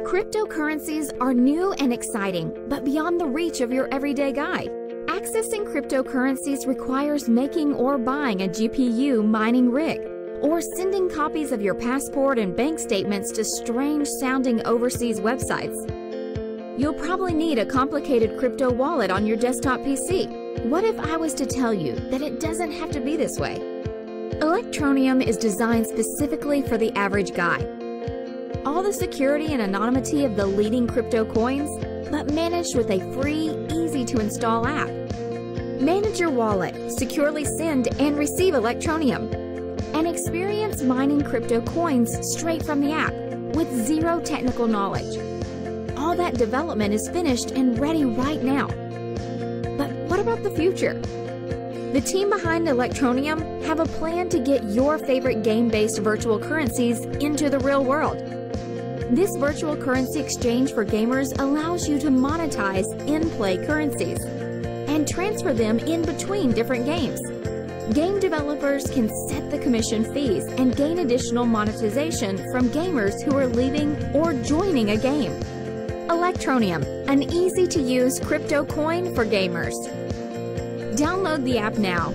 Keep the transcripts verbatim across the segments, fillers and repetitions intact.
Cryptocurrencies are new and exciting, but beyond the reach of your everyday guy. Accessing cryptocurrencies requires making or buying a G P U mining rig, or sending copies of your passport and bank statements to strange-sounding overseas websites. You'll probably need a complicated crypto wallet on your desktop P C. What if I was to tell you that it doesn't have to be this way? Electroneum is designed specifically for the average guy. All the security and anonymity of the leading crypto coins, but managed with a free, easy-to-install app. Manage your wallet, securely send and receive Electroneum, and experience mining crypto coins straight from the app with zero technical knowledge. All that development is finished and ready right now. But what about the future? The team behind Electroneum have a plan to get your favorite game-based virtual currencies into the real world. This virtual currency exchange for gamers allows you to monetize in-play currencies and transfer them in between different games. Game developers can set the commission fees and gain additional monetization from gamers who are leaving or joining a game. Electroneum, an easy-to-use crypto coin for gamers. Download the app now.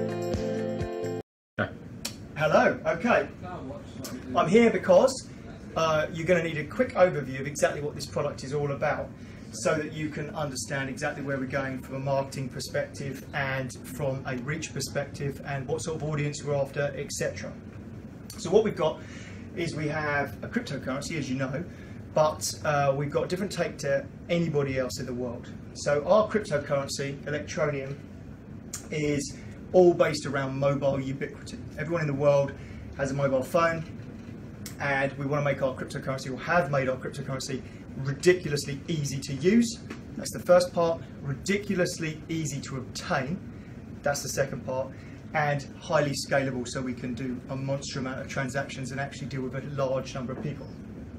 Hello, okay. I'm here because uh, you're going to need a quick overview of exactly what this product is all about, so that you can understand exactly where we're going from a marketing perspective and from a reach perspective and what sort of audience we're after, et cetera. So what we've got is we have a cryptocurrency, as you know, but uh, we've got a different take to anybody else in the world. So our cryptocurrency, Electroneum, is all based around mobile ubiquity. Everyone in the world has a mobile phone, and we want to make our cryptocurrency, or have made our cryptocurrency, ridiculously easy to use. That's the first part. Ridiculously easy to obtain. That's the second part. And highly scalable, so we can do a monster amount of transactions and actually deal with a large number of people.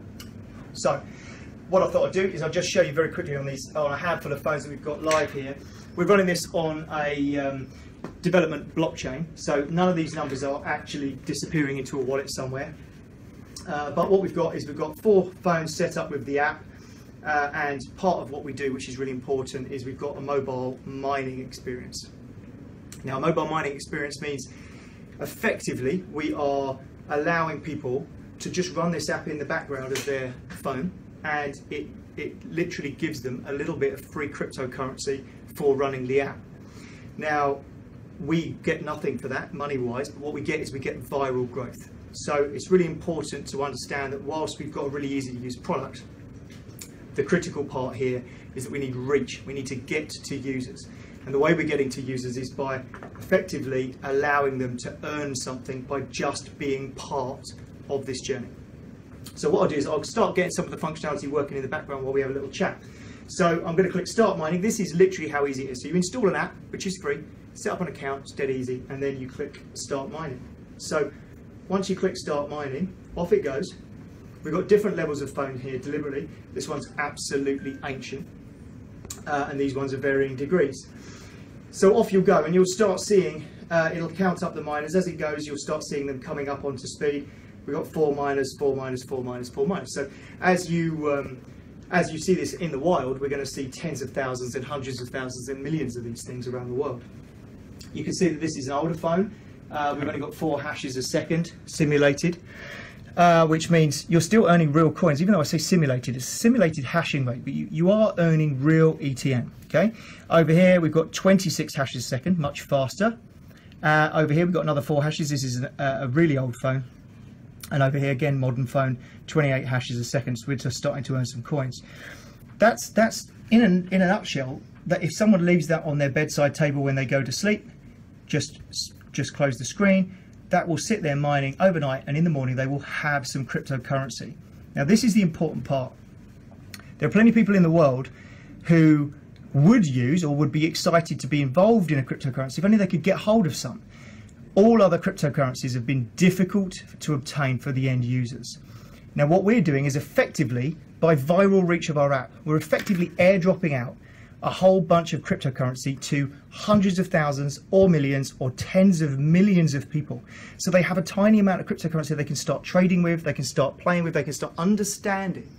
So what I thought I'd do is I'll just show you very quickly on these, on a handful of phones that we've got live here. We're running this on a um, development blockchain, so none of these numbers are actually disappearing into a wallet somewhere. Uh, but what we've got is we've got four phones set up with the app, uh, and part of what we do, which is really important, is we've got a mobile mining experience. Now, a mobile mining experience means effectively we are allowing people to just run this app in the background of their phone, and it, it literally gives them a little bit of free cryptocurrency for running the app. Now, we get nothing for that money-wise, but what we get is we get viral growth. So it's really important to understand that whilst we've got a really easy to use product, the critical part here is that we need reach. We need to get to users. And the way we're getting to users is by effectively allowing them to earn something by just being part of this journey. So what I'll do is I'll start getting some of the functionality working in the background while we have a little chat. So I'm going to click Start Mining. This is literally how easy it is. So you install an app, which is free, set up an account, it's dead easy, and then you click Start Mining. So once you click Start Mining, off it goes. We've got different levels of phone here deliberately. This one's absolutely ancient, uh, and these ones are varying degrees. So off you'll go, and you'll start seeing, uh, it'll count up the miners. As it goes, you'll start seeing them coming up onto speed. We've got four miners, four miners, four miners, four miners. So as you, um, as you see this in the wild, we're going to see tens of thousands and hundreds of thousands and millions of these things around the world. You can see that this is an older phone. Uh, we've only got four hashes a second simulated, uh, which means you're still earning real coins. Even though I say simulated, it's simulated hashing rate, but you, you are earning real E T N. Okay. Over here we've got twenty-six hashes a second, much faster. Uh, over here we've got another four hashes. This is a, a really old phone. And over here again, modern phone, twenty-eight hashes a second. So we're just starting to earn some coins. That's that's in a, in a nutshell. That if someone leaves that on their bedside table when they go to sleep, just just close the screen, that will sit there mining overnight, and in the morning they will have some cryptocurrency. Now this is the important part. There are plenty of people in the world who would use or would be excited to be involved in a cryptocurrency if only they could get hold of some. All other cryptocurrencies have been difficult to obtain for the end users. Now what we're doing is effectively, by viral reach of our app, we're effectively airdropping out a whole bunch of cryptocurrency to hundreds of thousands or millions or tens of millions of people. So they have a tiny amount of cryptocurrency they can start trading with, they can start playing with, they can start understanding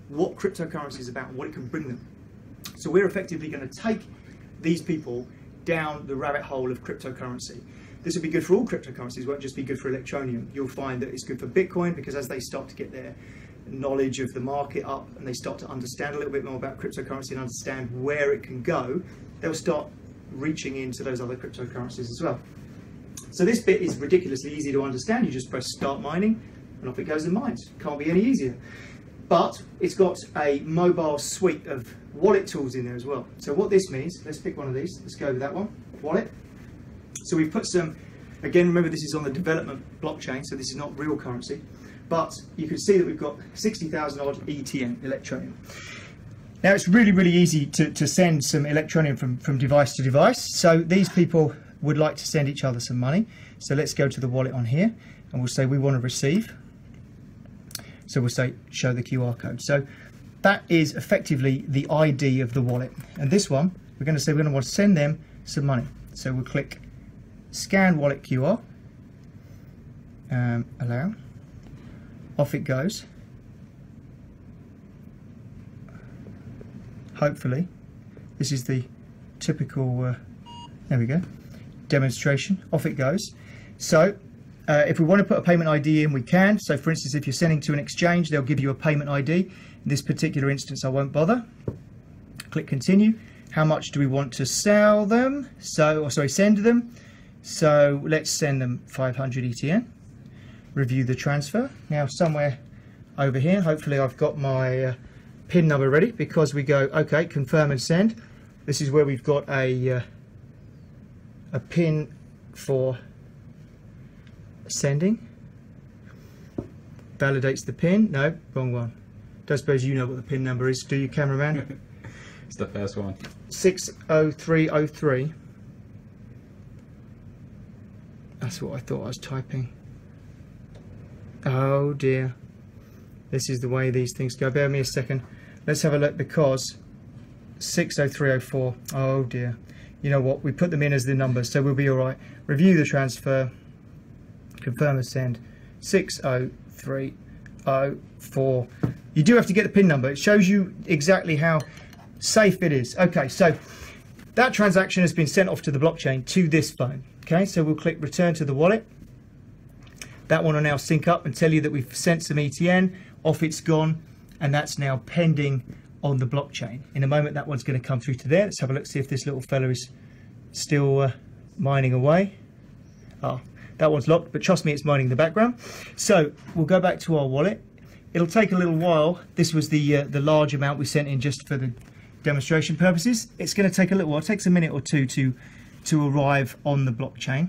what cryptocurrency is about and what it can bring them. So we're effectively going to take these people down the rabbit hole of cryptocurrency. This will be good for all cryptocurrencies, it won't just be good for Electroneum. You'll find that it's good for Bitcoin, because as they start to get their knowledge of the market up and they start to understand a little bit more about cryptocurrency and understand where it can go, they'll start reaching into those other cryptocurrencies as well. So this bit is ridiculously easy to understand. You just press start mining and off it goes and mines. Can't be any easier. But it's got a mobile suite of wallet tools in there as well. So what this means, let's pick one of these. Let's go with that one, wallet. So we've put some, again, remember this is on the development blockchain, so this is not real currency. But you can see that we've got sixty thousand odd E T N, Electroneum. Now it's really, really easy to, to send some Electroneum from, from device to device. So these people would like to send each other some money. So let's go to the wallet on here and we'll say we want to receive. So we'll say show the Q R code. So that is effectively the I D of the wallet. And this one, we're going to say we're going to want to send them some money. So we'll click scan wallet Q R, um, allow, off it goes. Hopefully, this is the typical, uh, there we go, demonstration, off it goes. So uh, if we want to put a payment I D in, we can. So for instance, if you're sending to an exchange, they'll give you a payment I D. In this particular instance, I won't bother. Click continue. How much do we want to sell them? So, or sorry, send them. So let's send them five hundred E T N. Review the transfer. Now somewhere over here, hopefully I've got my uh, PIN number ready, because we go, okay, confirm and send. This is where we've got a, uh, a PIN for sending. Validates the PIN. No, wrong one. Don't suppose you know what the PIN number is, do you, cameraman? It's the first one. six oh three oh three. That's what I thought I was typing. Oh dear. This is the way these things go. Bear with me a second. Let's have a look, because six oh three oh four. Oh dear. You know what? We put them in as the numbers, so we'll be all right. Review the transfer. Confirm and send. six oh three oh four. You do have to get the PIN number. It shows you exactly how safe it is. Okay, so that transaction has been sent off to the blockchain to this phone. Okay, so we'll click return to the wallet. That one will now sync up and tell you that we've sent some E T N, off it's gone, and that's now pending on the blockchain. In a moment, that one's going to come through to there. Let's have a look, see if this little fella is still uh, mining away. Oh, that one's locked, but trust me, it's mining in the background. So we'll go back to our wallet. It'll take a little while. This was the, uh, the large amount we sent in just for the demonstration purposes. It's going to take a little while. It takes a minute or two to, to arrive on the blockchain.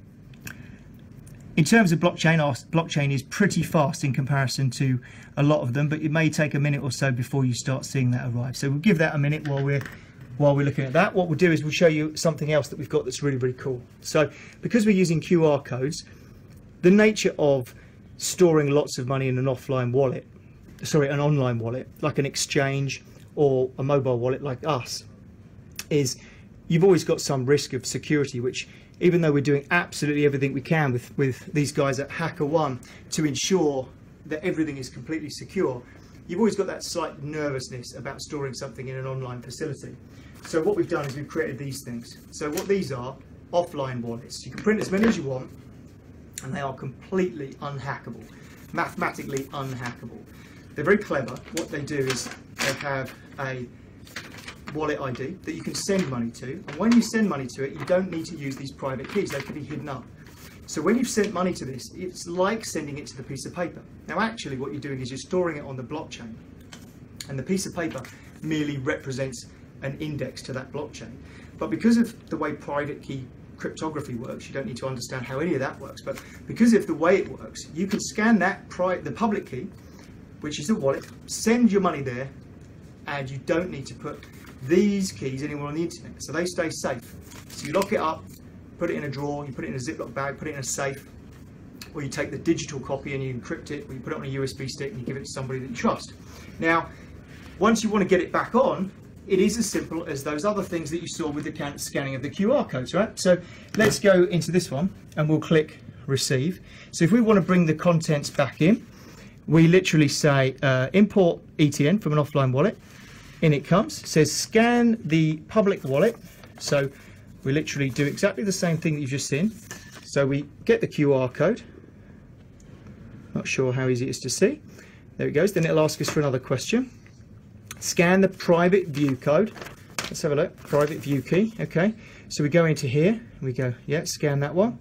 In terms of blockchain, our blockchain is pretty fast in comparison to a lot of them, but it may take a minute or so before you start seeing that arrive. So we'll give that a minute while we're while we're looking at that. What we'll do is we'll show you something else that we've got that's really, really cool. So because we're using Q R codes, the nature of storing lots of money in an offline wallet, sorry, an online wallet, like an exchange or a mobile wallet like us, is you've always got some risk of security, which, even though we're doing absolutely everything we can with, with these guys at HackerOne to ensure that everything is completely secure, you've always got that slight nervousness about storing something in an online facility. So what we've done is we've created these things. So what these are, offline wallets. You can print as many as you want, and they are completely unhackable, mathematically unhackable. They're very clever. What they do is they have a wallet I D that you can send money to, and when you send money to it, you don't need to use these private keys. They can be hidden up. So when you've sent money to this, it's like sending it to the piece of paper. Now actually what you're doing is you're storing it on the blockchain, and the piece of paper merely represents an index to that blockchain. But because of the way private key cryptography works, you don't need to understand how any of that works, but because of the way it works, you can scan that pri the public key, which is the wallet, send your money there, and you don't need to put these keys anywhere on the internet, so they stay safe. So you lock it up, put it in a drawer, you put it in a Ziploc bag, put it in a safe, or you take the digital copy and you encrypt it, or you put it on a U S B stick and you give it to somebody that you trust. Now, once you want to get it back on, it is as simple as those other things that you saw with the scanning of the Q R codes, right? So let's go into this one and we'll click receive. So if we want to bring the contents back in, we literally say uh, import E T N from an offline wallet. In it comes. It says scan the public wallet. So we literally do exactly the same thing that you've just seen. So we get the Q R code. Not sure how easy it is to see. There it goes. Then it'll ask us for another question. Scan the private view code. Let's have a look. Private view key. Okay. So we go into here. And we go, yeah, scan that one.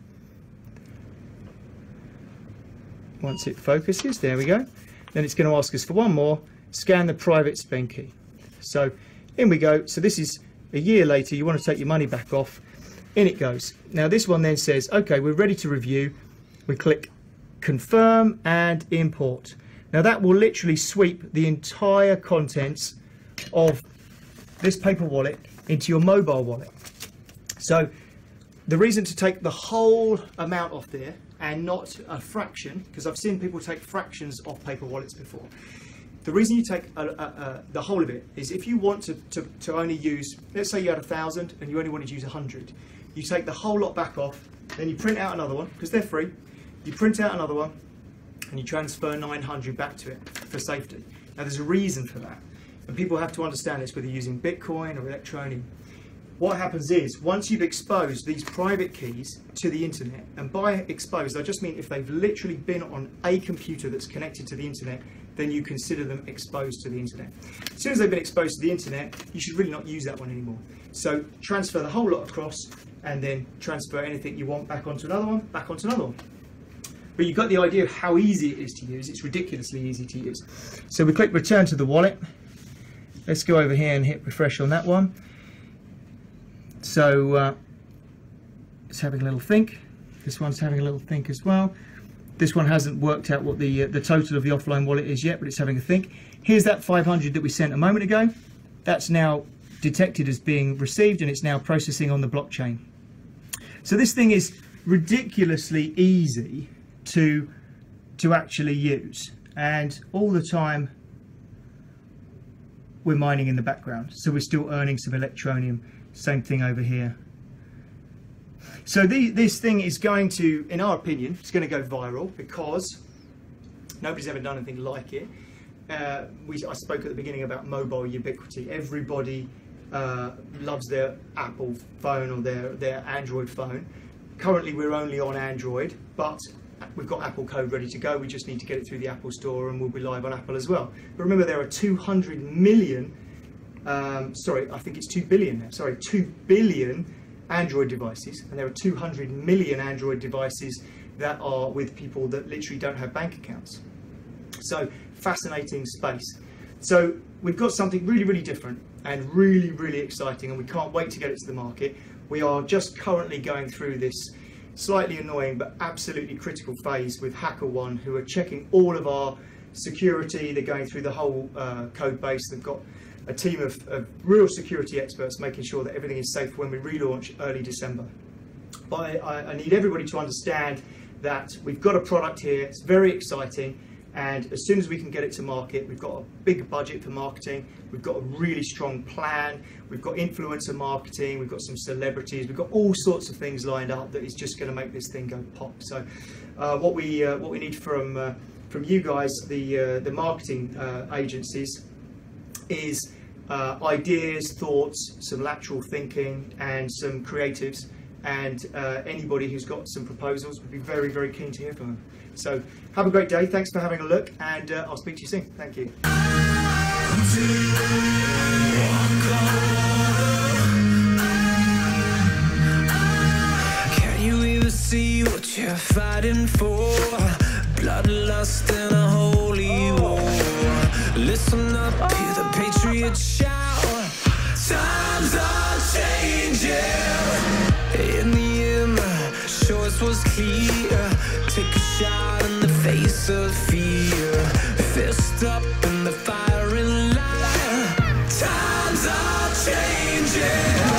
Once it focuses, there we go. Then it's going to ask us for one more. Scan the private spend key. So in we go. So this is a year later. You want to take your money back off. In it goes. Now this one then says, okay, we're ready to review. We click confirm and import. Now that will literally sweep the entire contents of this paper wallet into your mobile wallet. So the reason to take the whole amount off there and not a fraction, because I've seen people take fractions off paper wallets before. The reason you take a, a, a, the whole of it is if you want to, to, to only use, let's say you had a thousand and you only wanted to use a hundred, you take the whole lot back off, then you print out another one, because they're free, you print out another one, and you transfer nine hundred back to it for safety. Now there's a reason for that, and people have to understand this whether you're using Bitcoin or Electroneum. What happens is, once you've exposed these private keys to the internet, and by exposed I just mean if they've literally been on a computer that's connected to the internet, then you consider them exposed to the internet. As soon as they've been exposed to the internet, you should really not use that one anymore. So transfer the whole lot across, and then transfer anything you want back onto another one, back onto another one. But you've got the idea of how easy it is to use. It's ridiculously easy to use. So we click return to the wallet. Let's go over here and hit refresh on that one. So uh, it's having a little think. This one's having a little think as well. This one hasn't worked out what the uh, the total of the offline wallet is yet, but it's having a think. Here's that five hundred that we sent a moment ago. That's now detected as being received, and it's now processing on the blockchain. So this thing is ridiculously easy to to actually use, and all the time we're mining in the background, so we're still earning some Electroneum. Same thing over here. So the, this thing is going to, in our opinion, it's going to go viral because nobody's ever done anything like it. Uh, we, I spoke at the beginning about mobile ubiquity. Everybody uh, loves their Apple phone or their, their Android phone. Currently we're only on Android, but we've got Apple code ready to go. We just need to get it through the Apple Store, and we'll be live on Apple as well. But remember, there are two hundred million, um, sorry, I think it's two billion now, sorry, two billion Android devices, and there are two hundred million Android devices that are with people that literally don't have bank accounts. So, fascinating space. So, we've got something really, really different and really, really exciting, and we can't wait to get it to the market. We are just currently going through this slightly annoying but absolutely critical phase with HackerOne, who are checking all of our security. They're going through the whole uh, code base. They've got a team of, of real security experts making sure that everything is safe when we relaunch early December. But I, I need everybody to understand that we've got a product here. It's very exciting, and as soon as we can get it to market, we've got a big budget for marketing. We've got a really strong plan. We've got influencer marketing. We've got some celebrities. We've got all sorts of things lined up that is just going to make this thing go pop. So, uh, what we uh, what we need from uh, from you guys, the uh, the marketing uh, agencies, is uh, ideas, thoughts, some lateral thinking, and some creatives. And uh, anybody who's got some proposals would be very, very keen to hear from them. So have a great day. Thanks for having a look, and uh, I'll speak to you soon. Thank you. Can you even see what you're fighting for? Bloodlust and a holy war. Listen up, hear the patriots shout. Times are changing. In the end, the choice was clear. Take a shot in the face of fear. Fist up in the firing line. Times are changing.